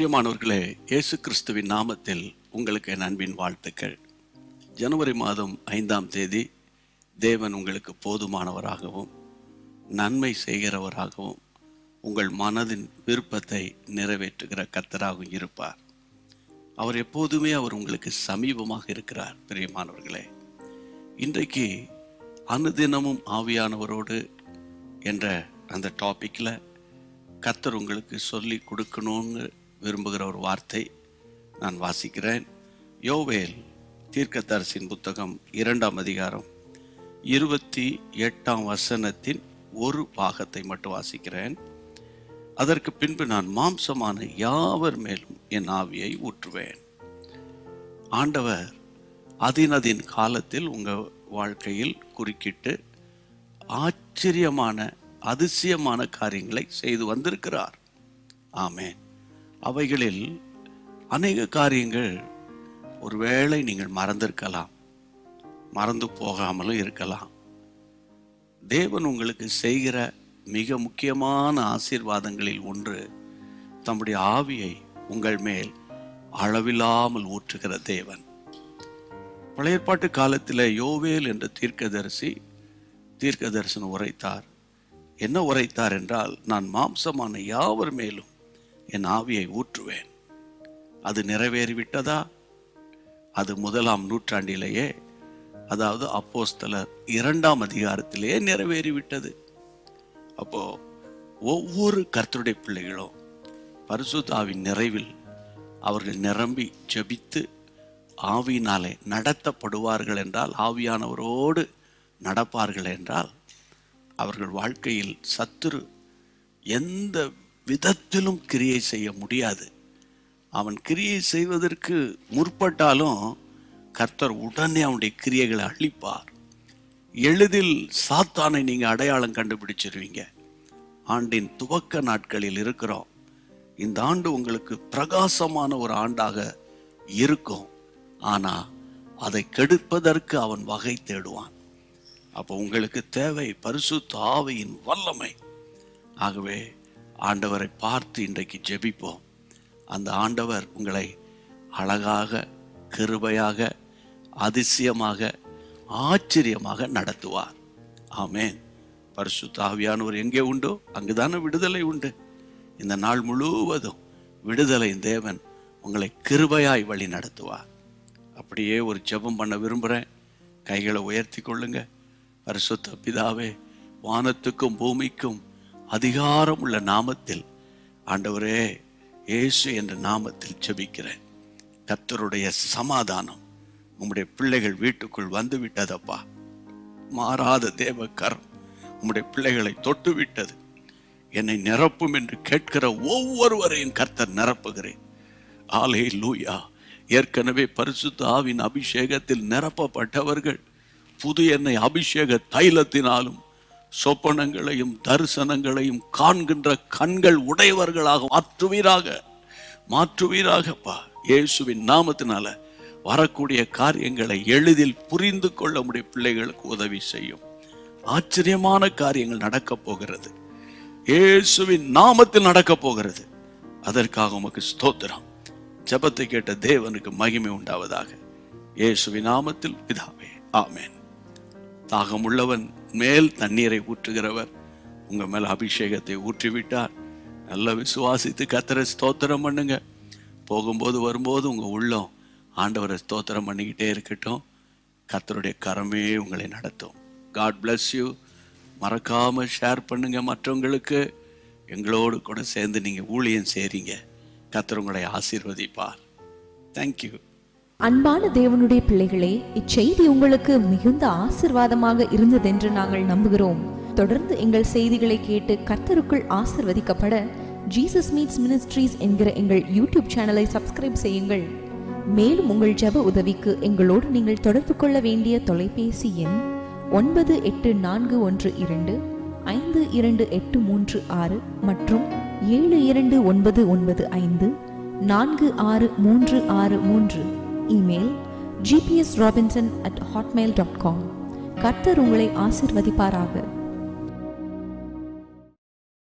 பிரியமானவர்களே, இயேசு கிறிஸ்துவின் நாமத்தில் உங்களுக்கு என் அன்பின் வாழ்த்துக்கள். ஜனவரி மாதம் 5ஆம் தேதி தேவன் உங்களுக்கு போதுமானவராகவும் நன்மை செய்கிறவராகவும் உங்கள் மனதின் விருப்பத்தை நிறைவேற்றுகிற கர்த்தராகவும் இருப்பார். அவர் எப்போதுமே உங்களுக்கு சமீபமாக இருக்கிறார். பிரியமானவர்களே, இன்றைக்கு அனுதினமும் ஆவியானவரோடு என்ற அந்த டாபிக்கில் கர்த்தர் உங்களுக்கு சொல்லி கொடுக்கணும்னு விரும்புகிற ஒரு வார்த்தை நான் வாசிக்கிறேன். யோவேல் தீர்க்கதரிசியின் புத்தகம் 2ஆம் அதிகாரம் 28ஆம் வசனத்தின் ஒரு பாகத்தை மட்டும் வாசிக்கிறேன். அதற்கு பின்பு நான் மாம்சமான யாவர் மேலும் என் ஆவியை ஊற்றுவேன். ஆண்டவர் அதின் காலத்தில் உங்கள் வாழ்க்கையில் குறுக்கிட்டு ஆச்சரியமான அதிசயமான காரியங்களை செய்து வந்திருக்கிறார். ஆமென். அவைகளில் அநேக காரியங்கள் ஒருவேளை நீங்கள் மறந்திருக்கலாம், மறந்து போகாமலும் இருக்கலாம். தேவன் உங்களுக்கு செய்கிற மிக முக்கியமான ஆசீர்வாதங்களில் ஒன்று தம்முடைய ஆவியை உங்கள் மேல் அளவில்லாமல் ஊற்றுகிற தேவன். பழைய ஏற்பாட்டு காலத்தில் யோவேல் என்ற தீர்க்கதரிசனம் உரைத்தார். என்ன உரைத்தார் என்றால், நான் மாம்சமான யாவர் மேலும் என் ஆவியை ஊற்றுவேன். அது நிறைவேறிவிட்டதா? அது 1ஆம் நூற்றாண்டிலேயே, அதாவது அப்போஸ்தலர் 2ஆம் அதிகாரத்திலேயே நிறைவேறிவிட்டது. அப்போ ஒவ்வொரு கர்த்தருடைய பிள்ளைகளும் பரிசுத்த ஆவியின் நிறைவில் அவர்கள் நிரம்பி ஜெபித்து ஆவியினாலே நடத்தப்படுவார்கள் என்றால், ஆவியானவரோடு நடப்பார்கள் என்றால், அவர்கள் வாழ்க்கையில் சத்துரு எந்த விதத்திலும் கிரியை செய்ய முடியாது. அவன் கிரியை செய்வதற்கு முற்பட்டாலும் கர்த்தர் உடனே அவனுடைய கிரியைகளை அழிப்பார். எளிதில் சாத்தானை நீங்கள் அடையாளம் கண்டுபிடிச்சிருவீங்க. ஆண்டின் துவக்க நாட்களில் இருக்கிறோம். இந்த ஆண்டு உங்களுக்கு பிரகாசமான ஒரு ஆண்டாக இருக்கும். ஆனால் அதை கெடுப்பதற்கு அவன் வகை தேடுவான். அப்போ உங்களுக்கு தேவை பரிசுத்த ஆவியின் வல்லமை. ஆகவே ஆண்டவரை பார்த்து இன்றைக்கு ஜெபிப்போம். அந்த ஆண்டவர் உங்களை அழகாக, கிருபையாக, அதிசயமாக, ஆச்சரியமாக நடத்துவார். ஆமென். பரிசுத்த ஆவியானவர் எங்கே உண்டோ அங்குதானே விடுதலை உண்டு. இந்த நாள் முழுவதும் விடுதலை தேவன் உங்களை கிருபையாய் வழி நடத்துவார். அப்படியே ஒரு ஜெபம் பண்ண விரும்புகிறேன். கைகளை உயர்த்தி கொள்ளுங்க. பரிசுத்த பிதாவே, வானத்துக்கும் பூமிக்கும் அதிகாரம் உள்ள நாமத்தில், ஆண்டவரே இயேசு என்ற நாமத்தில் ஜெபிக்கிறேன். கர்த்தருடைய சமாதானம் உம்முடைய பிள்ளைகள் வீட்டுக்குள் வந்து விட்டதப்பா. மாறாத தேவக்கரம் உம்முடைய பிள்ளைகளை தொட்டு விட்டது. என்னை நிரப்பும் என்று கேட்கிற ஒவ்வொருவரையும் கர்த்தர் நிரப்புகிறேன். அல்லேலூயா. ஏற்கனவே பரிசுத்த ஆவியின் அபிஷேகத்தில் நிரப்பப்பட்டவர்கள் புது எண்ணெய் அபிஷேக தைலத்தினாலும் சொப்பனங்களையும் தரிசனங்களையும் காண்கின்ற கண்கள் உடையவர்களாக மாற்றுவீராகப்பா. இயேசுவின் நாமத்தினால வரக்கூடிய காரியங்களை எளிதில் புரிந்து கொள்ள முடிய பிள்ளைகளுக்கு உதவி செய்யும். ஆச்சரியமான காரியங்கள் நடக்கப் போகிறது. இயேசுவின் நாமத்தில் நடக்கப் போகிறது. அதற்காக உமக்கு ஸ்தோத்திரம். ஜெபத்தை கேட்ட தேவனுக்கு மகிமை உண்டாவதாக. இயேசுவின் நாமத்தில் பிதாவே, ஆமென். தாகம் உள்ளவன் மேல் தண்ணீரை ஊற்றுகிறவர் உங்க மேல் அபிஷேகத்தை ஊற்றிவிட்டார். நல்ல விசுவாசித்து கர்த்தரை ஸ்தோத்திரம் பண்ணுங்க. போகும்போது வரும்போது உங்க உள்ளம் ஆண்டவரை ஸ்தோத்திரம் பண்ணிக்கிட்டே இருக்கட்டும். கர்த்தருடைய கரமே உங்களை நடத்தும். God bless you. மறக்காம ஷேர் பண்ணுங்க மற்றவங்களுக்கு. எங்களோடு கூட சேர்ந்து நீங்க ஊழியம் செய்றீங்க. கர்த்தர் உங்களை ஆசீர்வதிப்பார். தேங்க்யூ. அன்பான தேவனுடைய பிள்ளைகளே, இச்செய்தி உங்களுக்கு மிகுந்த ஆசீர்வாதமாக இருந்ததென்று நாங்கள் நம்புகிறோம். தொடர்ந்து எங்கள் செய்திகளை கேட்டு கர்த்தருக்குள் ஆசீர்வதிக்கப்பட ஜீசஸ் மீட்ஸ் மினிஸ்ட்ரீஸ் என்கிற எங்கள் யூடியூப் சேனலை சப்ஸ்கிரைப் செய்யுங்கள். மேலும் உங்கள் ஜெப உதவிக்கு எங்களோடு நீங்கள் தொடர்பு கொள்ள வேண்டிய தொலைபேசி எண் 9842252836 மற்றும் 7299546363. Email gpsrobinson@hotmail.com. கர்த்தர் உங்களை ஆசீர்வதிப்பாராக.